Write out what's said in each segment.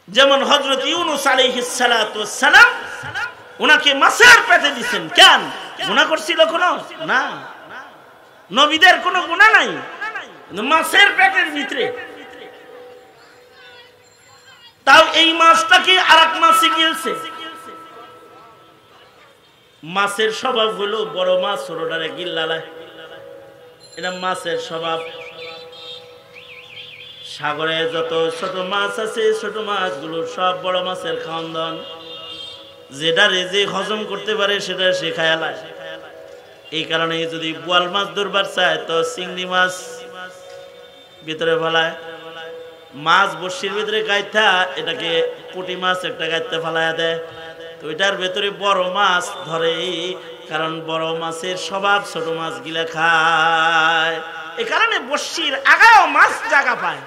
যেমন হযরত ইউনূস আলাইহিস সালাতু ওয়াস সালাম উনাকে মাছের পেটে দিবেন কেন গুনাহ করছিল কোনো না নবীদের কোনো গুনাহ নাই কিন্তু মাছের পেটের ভিতরে তাও এই মাছটাকে আরেক মাছে গিলছে মাছের স্বভাব হলো বড় মাছ ছোটটারে গিল্লালায় এটা মাছের স্বভাব সাগরে যত ছোট মাছ আছে ছোট মাছগুলো সব বড় মাছের খাওয়ান যেটা রেজে হজম করতে পারে সেটা সে খায়ালায় এই কারণে যদি বোয়াল মাছ ধরবার চায় তো চিংড়ি মাছ ভিতরে ফেলায় মাছ বড়শির ভিতরে গাইথা এটাকে পুঁটি মাছ একটা গাইতে ফেলায় দেয় তো এটার ভেতরে বড় মাছ ধরে কারণ বড় মাছের স্বভাব ছোট মাছ গিলা খায় এই কারণে বড়শির আগাও মাছ জায়গা পায়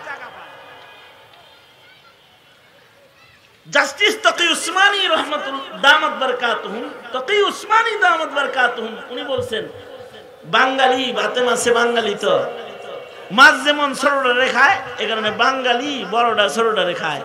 জাস্টিস তকি উসমানী রহমাতুল্লাহ দামাত বারাকাতুহুম তকি উসমানী দামাত বারাকাতুহুম উনি বলছেন বাঙালি ভাতে মাছে বাঙালি তো মাছ যেমন ছোটটা রেখায় এই কারণে বাঙালি বড়টা ছোটটা রেখায়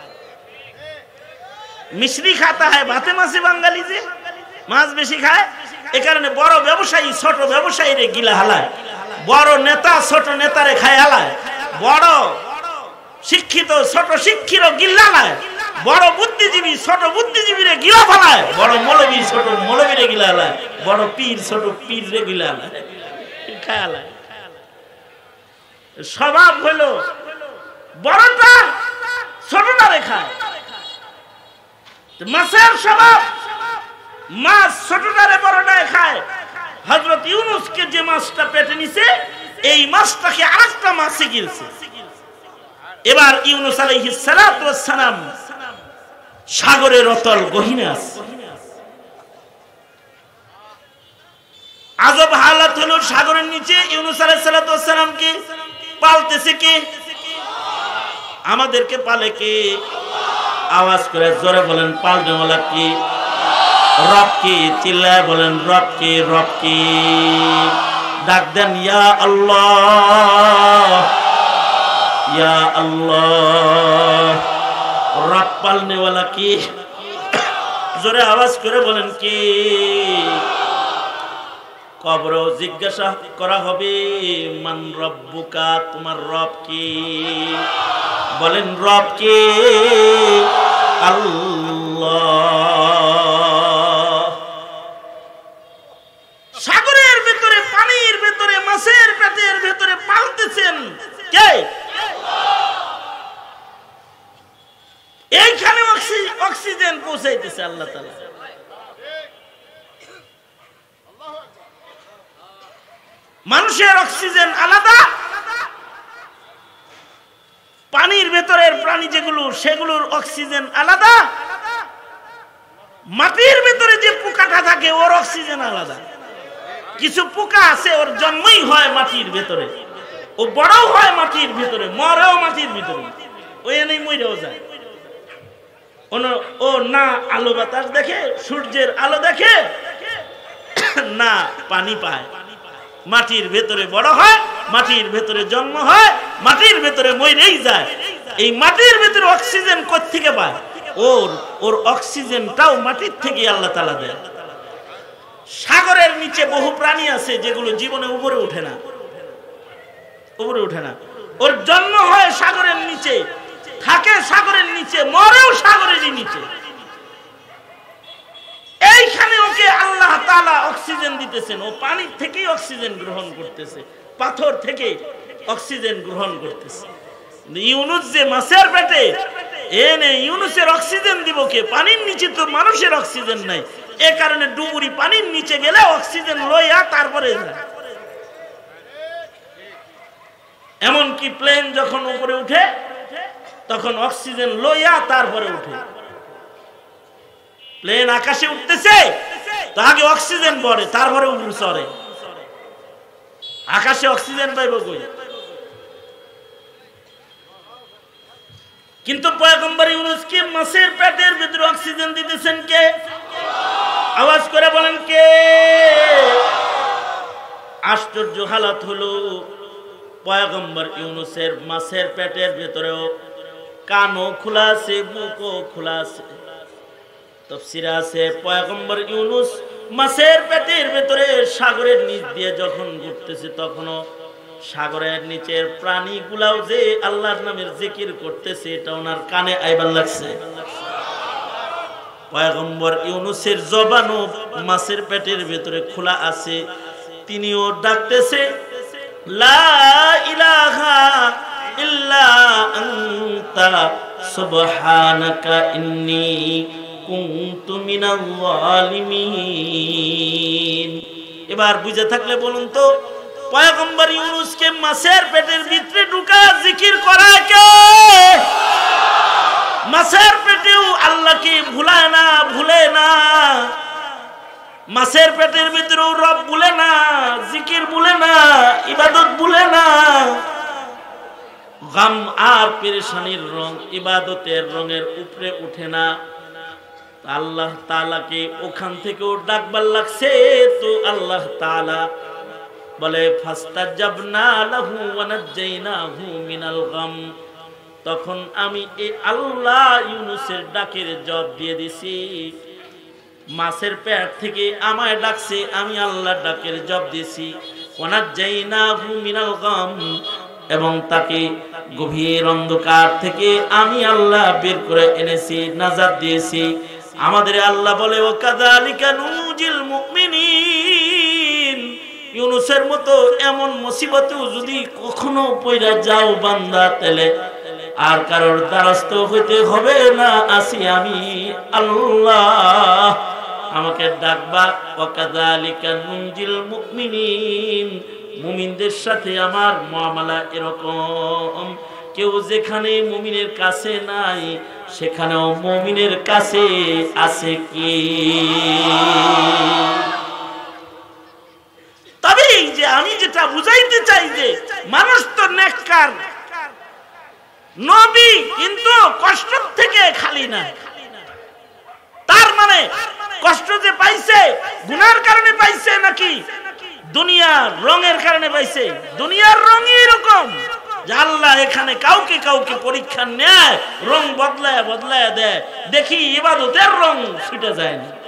মিশ্রি খাতা হয় ভাতে মাছে বাঙালি যে মাছ বেশি খায় এই কারণে বড় ব্যবসায়ী ছোট ব্যবসায়ীরে গিলা হালায় বড় নেতা ছোট নেতারে খায় হালায় বড় শিক্ষিত ছোট শিক্ষিত গিল্লা হালায় বড় বুদ্ধিজীবী ছোট বুদ্ধিজীবীরে গিলা ফেলায় বড় মৌলবী ছোট মৌলবীরে গিলা হালায় বড় পীর ছোট পীররে গিলা হালায় খায় হালায় স্বভাব হলো বড়টা ছোটটারে খায় মাছের স্বভাব মাছ ছোটটারে বড়টারে খায় হযরত ইউনূসকে যে মাছটা পেটে নিছে এই মাছটাকে আরেকটা মাছে গিলছে এবার ইউনূস আলাইহিস সালাতু ওয়াস সালাম সাগরের অতল গহীনে আছে আজব হালাত হলো সাগরের নিচে ইউনূস আলাইহিস সালাতু ওয়াস সালামকে পালতেছে কে আমাদেরকে পালে কে আওয়াজ করে জোরে বলেন পালনেওয়ালা কি রব কি চিল্লায় বলেন রব কি রব কি ডাক দেন ইয়া আল্লাহ ইয়া আল্লাহ রব পালনেওয়ালা কি জোরে আওয়াজ করে বলেন কি কবরে জিজ্ঞাসা করা হবে মান রব্বুকা তোমার রব কি বলেন রব কে আল্লাহ সাগরের ভিতরে পানির ভিতরে মাছের পেটের ভিতরে পালতেছেন কে এইখানে অক্সিজেন পৌঁছাইতেছে আল্লাহ তাআলা মানুষের অক্সিজেন আলাদা পানির ভেতরের প্রাণী যেগুলো সেগুলোর অক্সিজেন আলাদা মাটির ভেতরে যে পোকাটা থাকে ওর অক্সিজেন আলাদা কিছু পোকা আছে ওর জন্মই হয় মাটির ভেতরে ও বড়ও হয় মাটির ভিতরে মরেও মাটির ভিতরে ওই এনেই মরেও যায় ও না আলো বাতাস দেখে সূর্যের আলো দেখে না পানি পায় মাটির ভেতরে বড় হয় মাটির ভেতরে জন্ম হয় মাটির ভেতরে মরেই যায় এই মাটির ভেতরে অক্সিজেন কোথা থেকে পায় ওর অক্সিজেনটাও মাটির থেকে আল্লাহ তাআলা দেয় সাগরের নিচে বহু প্রাণী আছে যেগুলো জীবনে উপরে ওঠে না ওর জন্ম হয় সাগরের নিচে থাকে সাগরের নিচে মরেও সাগরেরই নিচে এইখানে ওকে আল্লাহ তাআলা অক্সিজেন দিতেছেন ও পানির থেকেই অক্সিজেন গ্রহণ করতেছে পাথর থেকে অক্সিজেন গ্রহণ করতেছে ইউনূস যে মাছের পেটে এনে ইউনূসের অক্সিজেন দিব কে পানির নিচে তো মানুষের অক্সিজেন নাই এই কারণে ডুবুরি পানির নিচে গেলে অক্সিজেন লইয়া তারপরে যায় এমন কি প্লেন যখন উপরে উঠে তখন অক্সিজেন লইয়া তারপরে উঠে প্লেন আকাশে উঠতেছে তো আগে অক্সিজেন পড়ে তারপরে উপরে চড়ে আকাশে অক্সিজেন পাইব কই কিন্তু পয়গম্বর ইউনূসকে মাছের পেটের ভিতরে অক্সিজেন দিতেছেন কে আওয়াজ করে বলেন কে আশ্চর্য হালাত হলো পয়গম্বর ইউনূসের মাছের পেটের ভিতরেও কানও খোলা আছে, বুকও খোলা আছে। তাফসীরে আছে পয়গম্বর ইউনূস মাছের পেটের ভেতরে সাগরের নিচ দিয়ে যখন ঘুরতেছে তখনও সাগরের নিচের প্রাণীগুলাও যে আল্লাহর নামের জিকির করতেছে এটা ওনার কানে আইবার লাগছে। পয়গম্বর ইউনূসের জবানও মাছের পেটের ভেতরে খোলা আছে, তিনিও ডাকতেছে লা ইলাহা ইল্লা আনতা সুবহানাকা ইন্নী কুনতু মিনাল যালিমিন। এবার বুঝে থাকলে বলুন তো পয়গম্বর ইউনূসকে মাছের পেটের ভিতরে ঢুকা জিকির করা কে? মাছের পেটেও আল্লাহকে ভুলে না, মাছের পেটের ভিতরেও রব ভুলে না, জিকির ভুলে না, ইবাদত ভুলে না। গাম আর পেরেশানির রং ইবাদতের রঙের উপরে উঠে না। আল্লাহ তাআলাকে ওখান থেকেও ডাকবার লাগছে। তো আল্লাহ তাআলা বলে ফাস্তাজাবনা লাহু ওয়া নাজ্জাইনাহু মিনাল গাম। তখন আমি এই আল্লাহ ইউনূসের ডাকের জবাব দিয়ে দিছি। মাছের পেট থেকে আমায় ডাকছে, আমি আল্লাহ ডাকের জবাব দিয়েছি। ওয়া নাজ্জাইনাহু মিনাল গাম, এবং তাকে গভীর অন্ধকার থেকে আমি আল্লাহ বের করে এনেছি, নাজাত দিয়েছি। আমাদের আল্লাহ বলে ও কাযালিকা নুজিল মুমিনিন, ইউনূসের মতো এমন মুসিবতেও যদি কখনো পইরা যাও বান্দা, তাহলে আর কারোর দ্বারস্থ হইতে হবে না, আসি আমি আল্লাহ। আমাকে ডাকবা ও কাযালিকা নুজিল মুমিনিন, মুমিনদের সাথে আমার মুআমালা এরকম। কেউ যেখানে মুমিনের কাছে নাই সেখানেও মুমিনের কাছে আছে কি? তবে যে আমি যেটা বুঝাইতে চাই যে মানুষ তো নেককার, নবী কিন্তু কষ্ট থেকে খালি না। তার মানে কষ্ট যে পাইছে গুনার কারণে পাইছে নাকি দুনিয়ার রঙের কারণে পাইছে? দুনিয়ার রঙই এরকম যে আল্লাহ এখানে কাউকে কাউকে পরীক্ষা নেয়, রং বদলায় দেয়। দেখি ইবাদতের রং ছুটে যায় না।